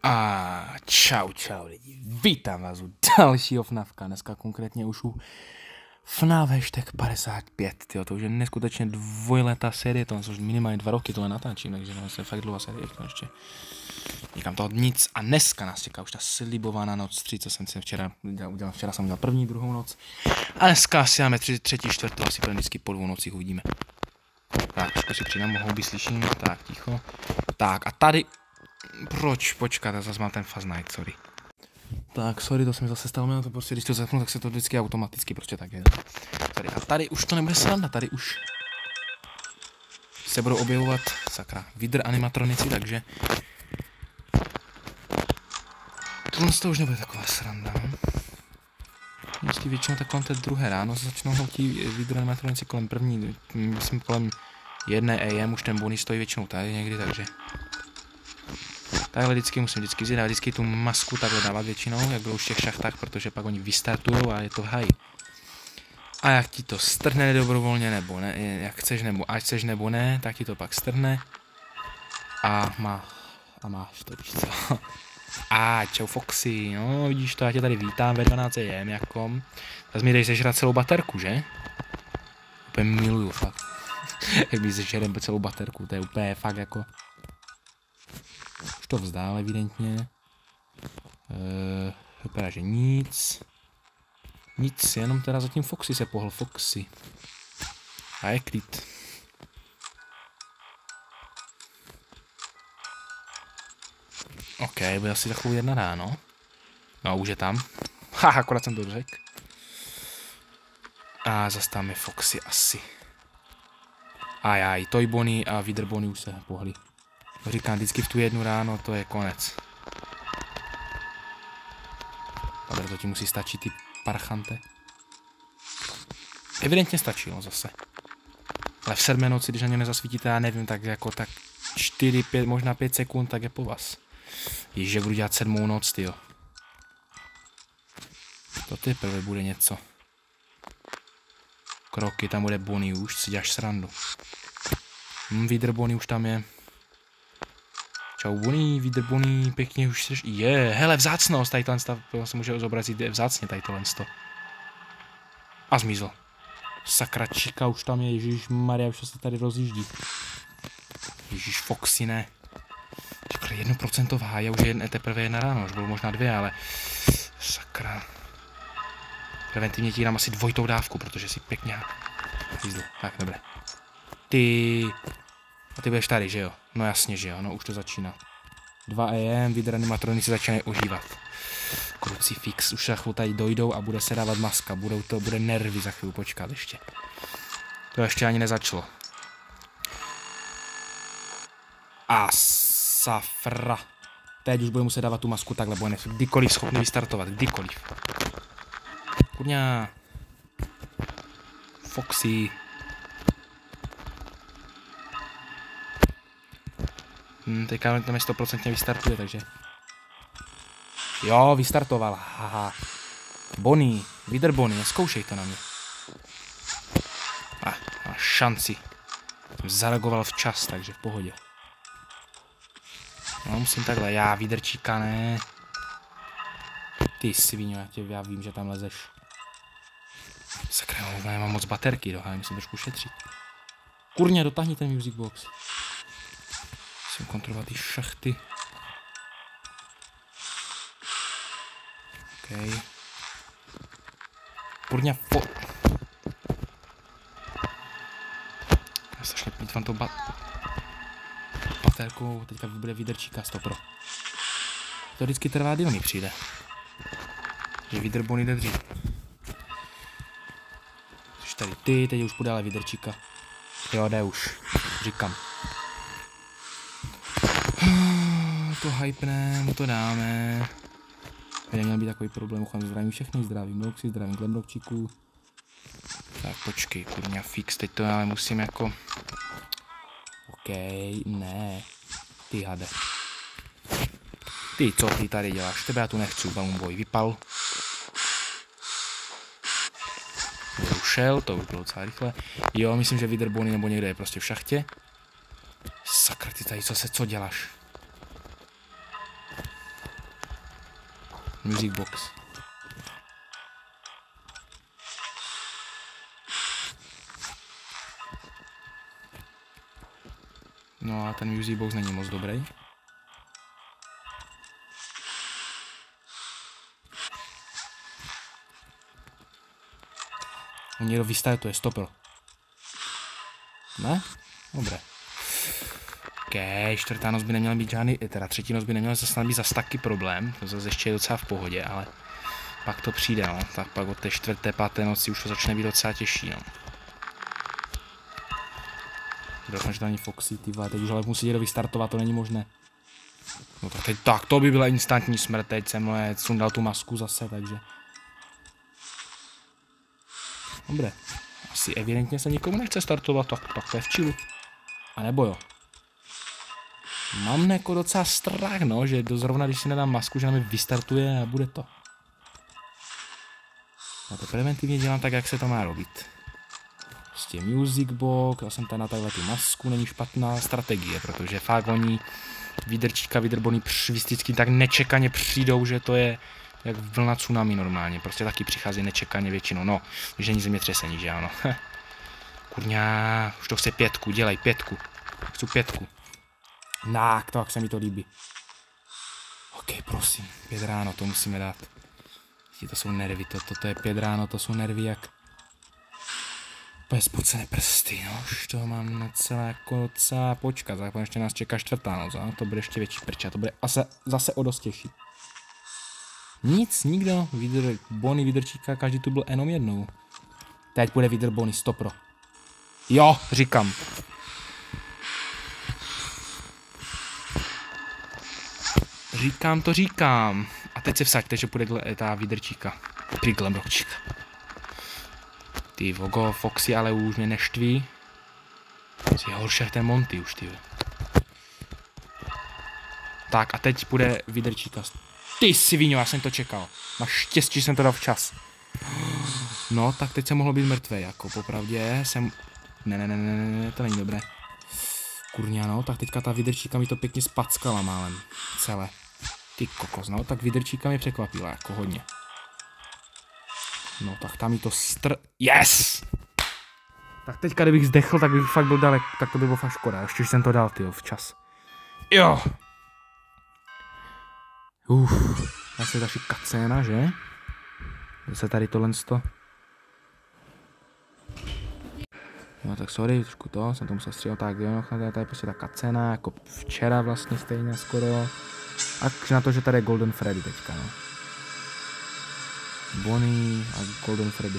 A čau lidi, vítám vás u dalšího FNAFka, dneska konkrétně už u FNAF hashtag 55, tyjo, to už je neskutečně dvojletá série, to už minimálně 2 roky tohle natáčím, takže no, to je fakt dlouhá série, to ještě nikam toho nic a dneska nás čeká už ta slibovaná noc 3, co jsem si včera jsem udělal první, druhou noc a dneska si dáme třetí, čtvrtou, asi vždycky po 2 nocích uvidíme. Tak, trošku si přidám, mohou být slyším, tak, ticho, tak a tady... Proč? Počkat, já zase mám ten Fast Night, sorry. Tak, sorry, to jsem zase stalo, to prostě, když to zapnu, tak se to vždycky automaticky prostě tak je. Sorry, a tady už to nebude sranda, tady už se budou objevovat, sakra, vidr animatronici, takže... Tohle to už nebude taková sranda, Vždycky většinou tak kolem té druhé ráno začnou hloutí vidr animatronici kolem první, myslím kolem 1 AM, už ten bonus stojí většinou tady někdy, takže... Takhle musím vzít a vždycky tu masku takhle dávat většinou, jak bylo už v těch šachtách, protože pak oni vystartujou a je to v haji. A jak ti to strhne dobrovolně nebo ne, jak chceš nebo ať chceš nebo ne, tak ti to pak strhne. A máš to, víš co. A čau Foxy, no vidíš to, já tě tady vítám ve 12 AM jakom. Zase mi dej sežrat celou baterku, že? Úplně miluju fakt. Jak mi sežerem celou baterku, to je úplně fakt jako... Už to vzdál evidentně. Vypadá, že nic. Nic, jenom teda zatím Foxy se pohl, Foxy. A je klid. OK, bude asi takovou 1 ráno. No, už je tam. Haha, akorát jsem to řekl. A zase tam je Foxy asi. Ajaj, Toy Bonnie a Vidr Bonnie už se pohli. Říkám, vždycky v tu 1 ráno, to je konec. Dobre, to ti musí stačit, ty parchante. Evidentně stačí, no zase. Ale v 7 noci, když na ně nezasvítíte, já nevím, tak jako tak 4, 5, možná 5 sekund, tak je po vás. Ježiš, jak budu dělat 7. noc, tyjo. To teprve bude něco. Kroky, tam bude Bonnie už, si děláš srandu. Vidr Bonnie už tam je. Čau Bonnie, Vidr Bonnie, pěkně už seš... Hele, vzácnost, tady tohle stav, se může zobrazit vzácně tady tohle sto. A zmizl. Sakra, Čika už tam je, ježišmarja, už se tady rozjíždí. Ježiš, Foxy, ne. Čekaj, 1% v háji, už je teprve 1 ráno, už bylo možná 2, ale... Sakra. Preventivně ti dám asi 2 dávku, protože si pěkně... Jízdl, tak, dobré. A ty budeš tady, že jo? No jasně, že jo, no už to začíná. 2 AM, vidr animatronici začínají ožívat. Krucifix, už za chvíli tady dojdou a bude se dávat maska, bude nervy za chvíli, počkat ještě. To ještě ani nezačalo. A safra. Teď už bude muset dávat tu masku takhle, bude kdykoliv schopný vystartovat, kdykoliv. Kurňa. Foxy. Teďka tam je 100% vystartuje, takže... Jo, vystartovala, haha. Bonnie, Vidr Bonnie, zkoušej to na mě. Má šanci. Zareagoval včas, takže v pohodě. No, musím takhle, já Vidrčíka, ne. Ty sviňo, já vím, že tam lezeš. Sakra, já mám moc baterky, dohájem, musím trošku šetřit. Kurně, dotáhni ten music box. Musím kontrolovat ty šachty. OK. Kurňa Já strašně plýtvám tou baterkou, teďka bude Vidrčíka 100%. To vždycky trvá, kdy on přijde. Že Vidr Bonnie jde dřív. Což tady ty, teď už bude ale Vidrčíka. Jo, jde už, říkám. To hypne, mu to dáme. Tady neměl být takový problém, uchám zdravím všechny, zdravím Bloxy, zdravím Glemrockčíku. Tak počkej, kurňa fix, teď to ale musím jako... OK, ne. Ty hade. Ty, co ty tady děláš? Tebe já tu nechci, Balloonboy, vypal. Ušel, to už bylo docela rychle. Jo, myslím, že Vidr Bonnie nebo někde je prostě v šachtě. Sakra, ty tady co děláš? Music box. No a ten music box není moc dobrý. Někdo vystartuje, stopil. Ne? Dobré. OK, čtvrtá noc by neměla být žádný, teda třetí noc by neměla zase být zas taky problém. To zase ještě je docela v pohodě, ale pak to přijde, no. Tak pak od té čtvrté, páté noci už to začne být docela těžší, no. Doufám, že to není Foxy, ty vole, teď už ale musí někdo vystartovat, to není možné. No tak teď, tak to by byla instantní smrt, teď jsem sundal tu masku zase, takže. Dobré. Asi evidentně se nikomu nechce startovat, tak to je v čilu. A nebo jo. Mám jako docela strach, no, že zrovna když si nedám masku, že nám vystartuje a bude to. Já to preventivně dělám tak, jak se to má robit. Prostě music box, já jsem tady na takhle tu masku, není špatná strategie, protože fakt oni vydrbony vždycky tak nečekaně přijdou, že to je jak vlna tsunami normálně, prostě taky přichází nečekaně většinou, no, že není zemětřesení, že ano. Kurňa, už to chce 5, dělej 5. Chci 5. Tak, tak se mi to líbí. OK, prosím, 5 ráno, to musíme dát. To jsou nervy, toto je 5 ráno, to jsou nervy jak úplně spocené prsty, no, už to mám docela počkat, tak ještě nás čeká čtvrtá noc, no? To bude ještě větší prča, to bude zase o dost těžší. Nic, nikdo, Bonnie vydrčíka, každý tu byl jenom jednou. Teď bude vydr Bonnie, 100%. Jo, říkám. Říkám. A teď se vsaďte, že půjde ta vydrčíka. Priglemročíka. Ty vogo, Foxy ale už mě neštví. Je horší jak ten Monty už, ty. Tak a teď půjde vydrčíka. Ty sviňo, já jsem to čekal. Naštěstí jsem to dal včas. No, tak teď jsem mohl být mrtvý, jako popravdě jsem. Ne, to není dobré. Kurňa, no, tak teďka ta vydrčíka mi to pěkně spackala málem. Celé. Ty kokos, no, tak vydrčíka mě překvapila, jako hodně. No, tak tam mi to Yes! Tak teďka, kdybych zdechl, tak bych fakt byl dalek, tak to by bylo fakt škoda. Ještě jsem to dal, tyjo, včas. Jo! Zase další kacéna, že? Zase tady tohle sto. No tak sorry, trošku to, jsem to musel střílet, tak jo, tady je prostě ta kacéna, jako včera vlastně stejně skoro. A na to, že tady je Golden Freddy teďka, no. Bonnie a Golden Freddy.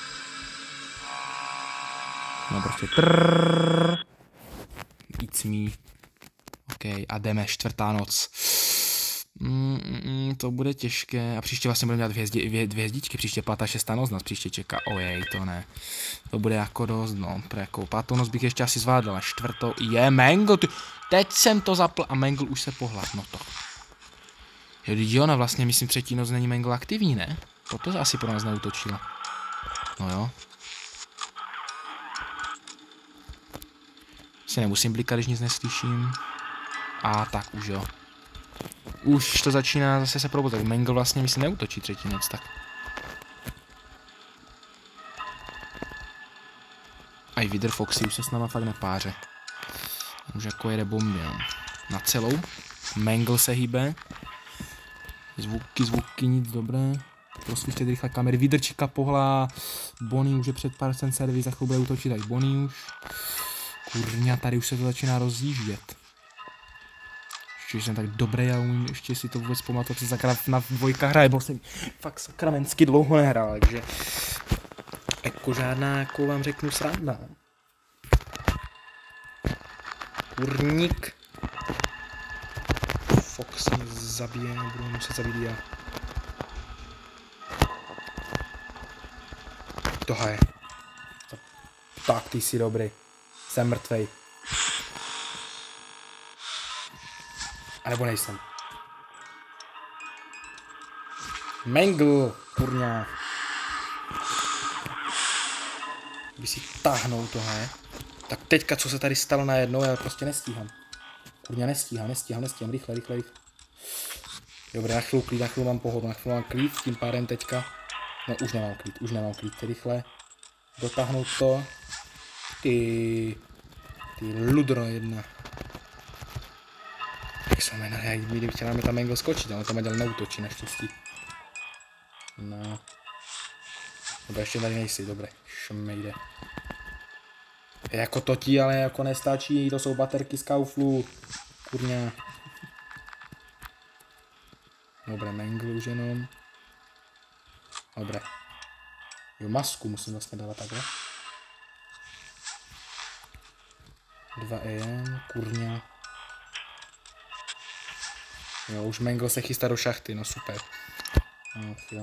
No prostě It's me. OK, a jdeme, čtvrtá noc. To bude těžké. A příště vlastně budeme dělat dvě hvězdičky. Příště pátá, šestá noc nás příště čeká. Ojej, to ne. To bude jako dost, no. Pro jakou pátou noc bych ještě asi zvládl. A čtvrtou je Mangle. Teď jsem to zapl a Mangle už se pohlad. No to. Jo, ona vlastně, myslím, třetí noc není Mangle aktivní, ne? Toto asi pro nás neútočila. No jo. Si nemusím blikat, když nic neslyším. A tak už jo. Už to začíná zase se probudit. Mangle vlastně myslím neútočí třetí noc, tak. A i Wither Foxy už se s náma fakt nepáře. Už jako jede bomby, no. Na celou. Mangle se hýbe. Zvuky, nic dobré. Prosvíšte rychle kamery. Vydrčíka pohla. Bonnie už je před pár servis, za chvíli bude útočit, tak Bonnie už. Kurňa, tady už se to začíná rozjíždět. Ještě jsem tak dobrý, já umím ještě si to vůbec pamatovat, co zakrát na dvojka hraje, bo jsem fakt sakramensky dlouho nehrál, takže jako žádná, jako vám řeknu, sranda. Kurník. Fox se zabije, budu muset zabít já. Tohle je. Tak, ty jsi dobrý. Jsem mrtvej. A nebo nejsem. Mangle, kurňa. By si táhnou tohle. Tak teďka, co se tady stalo najednou, já prostě nestíhám. Kurňa, nestíhám, rychle. Dobré, na chvíli mám pohodu, na chvíli mám klid, tím pádem teďka. No už nemám klid, rychle. Dotáhnout to. Ty ludro jedna. Jak se jmenuje, jak mi chtěla mi tam Mangle skočit, ale tam dělal neútočí naštěstí. No. Dobré, ještě tady nejsi, dobré, šmejde. Jako to ti, ale jako nestačí, to jsou baterky z Kauflu. Kurňa. Dobré, Mangle už jenom. Dobré. Jo, masku musím vlastně dávat takhle. 2 EM, kurňa. Jo, už Mangle se chystá do šachty, no super. No, jo.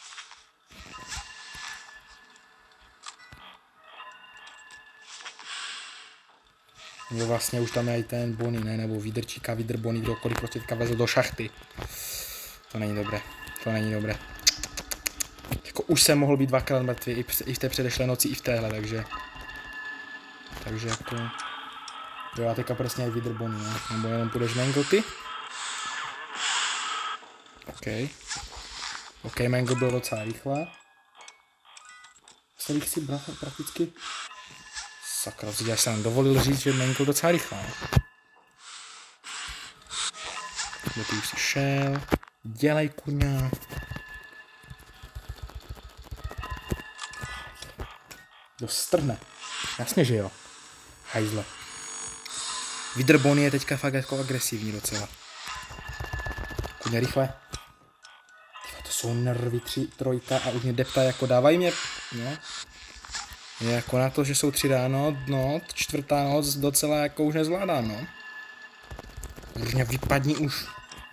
Jo, vlastně už tam je i ten Bonnie, ne? Nebo Vidrčíka, Vidr Bonnie, kdokoliv prostě teďka vezl do šachty. To není dobré, to není dobré. Jako už jsem mohl být dvakrát mrtvý, i v té předešlé noci, i v téhle, takže jako... Jo, já teďka přesně aj Vidr Bonnie, ne? Nebo jenom půjdeš Mangle ty? OK, Mangle byl docela rychle. Jsem si prakticky... Sakra, já jsem dovolil říct, že Mangle docela rychlá. Kde ty už si šel? Dělej, kuňa. Strhne. Jasně, že jo. Hajzle. Vidr Bonnie je teďka fakt jako agresivní docela. Kuňa, rychle. To jsou nervy 3, 3 a už mě depta jako dávají mě. No. Jako na to, že jsou 3 ráno, no, 4. noc docela jako už nezvládám, no. Kurňa, vypadni už.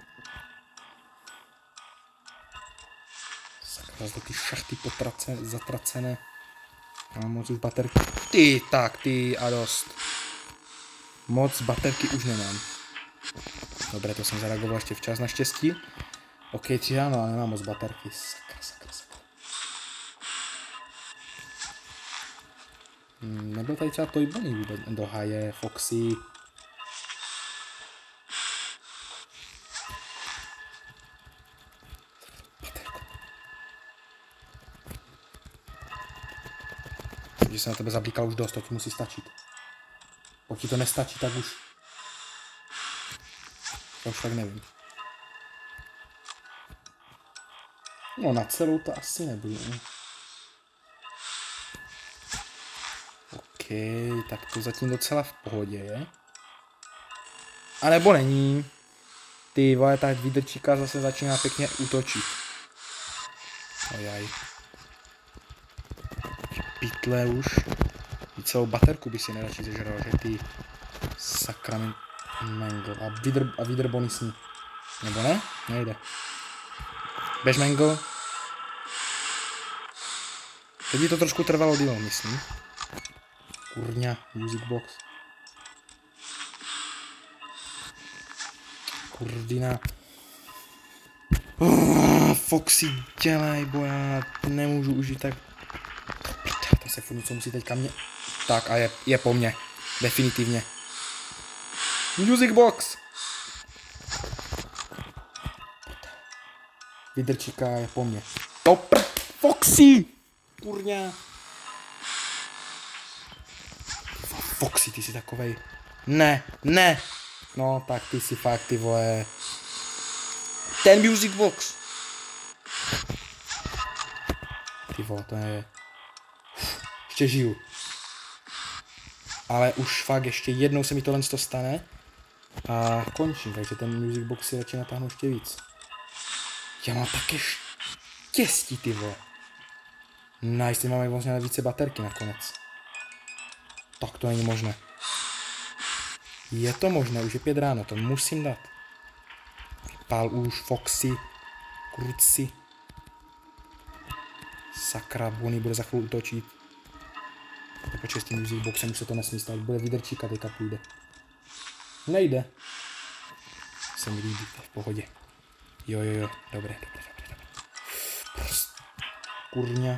Sakra, zde ty šachty zatracené. Mám moc už baterky. Ty a dost. Moc baterky už nemám. Dobré, to jsem zareagoval ještě včas naštěstí. OK, 3 ráno, ale nemám moc baterky. Sakra. Nebyl tady třeba Toy Bonnie vůbec do haje, Foxy. Že se na tebe zablíkal už dost, to ti musí stačit. Pokud ti to nestačí, tak už... To už tak nevím. No na celou to asi nebude. OK, tak to zatím docela v pohodě je. A nebo není. Ty vole, tak Vidrčíka zase začíná pěkně útočit. Ojaj. Pytle už. I celou baterku by si nejradši zežral, že ty sakrament Mangle. A Vidr Bonnie s ní. Nebo ne? Nejde. Běž Mangle. Teď by to trošku trvalo díl, myslím. Kurňa, music box. Kurdina. Foxy, dělej, bo já nemůžu užít tak. To se furt něco musí teďka mě. Tak a je po mně. Definitivně. Music box. Vidrčíka je po mně. Top. Foxy. Kurňa. Foxy, ty jsi takovej. Ne. No, tak ty si fakt, ty vole. Ten music box. Ty vole, to je... Ještě žiju. Ale už fakt ještě jednou se mi tohle stane. A končím, takže ten music box si radši natáhnu ještě víc. Já mám také štěstí, ty vole. Nice, máme vlastně více baterky nakonec. Tak to není možné. Je to možné, už je 5 ráno, to musím dát. Pál už, Foxy, Kruci. Sakra, Bonnie bude za chvíli útočit. Počkej, s tím music boxem už se to nesmí stát, bude Vidrčíka, teďka půjde. Nejde. Se mi líbí, to je v pohodě. Jo, dobré. Prostě, kurňa.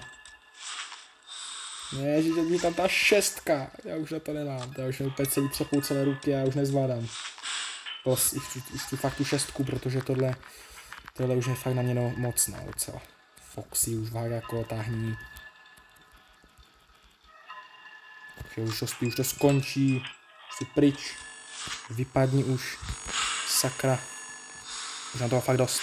Ježiš, mi tam ta 6, já už na to nemám, já už mi úplně celý třepou celé ruky, já už nezvládám. Už tu fakt tu 6, protože tohle Tohle už je fakt na mě moc, no, docela. Foxy už vága jako táhní. Už to skončí. Už si pryč. Vypadni už. Sakra. Už na toho fakt dost.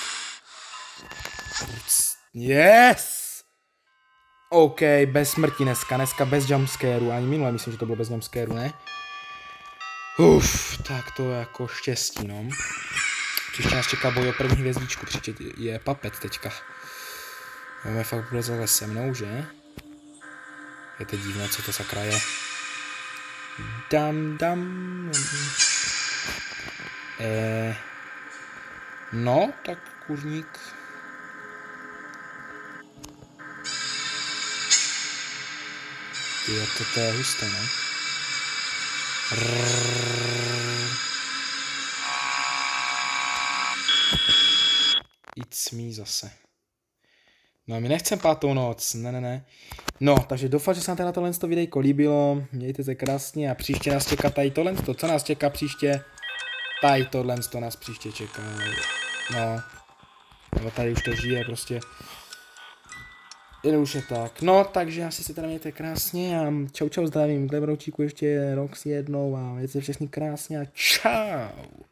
Yes! OK, bez smrti dneska bez jumpscareu. Ani minule myslím, že to bylo bez jumpscareu, ne? Tak to je jako štěstí, no. Příště nás čeká boj o první hvězdičku, příště je Papet teďka. Máme fakt bude zase se mnou, že? Je to divné, co to sakra je. No, tak kurník. To je husté, no. It's me zase. No, my nechcem 5. noc, ne. No, takže doufám, že se vám teda tohle videjko líbilo. Mějte se krásně a příště nás čeká tady tohle. Co nás čeká příště? Tady tohle nás příště čeká. No. Nebo tady už to žije prostě. Už je tak. No, takže asi se teda mějte krásně a čau zdravím. Glebroučíku ještě Roxy jednou a mějte se všichni krásně a čau.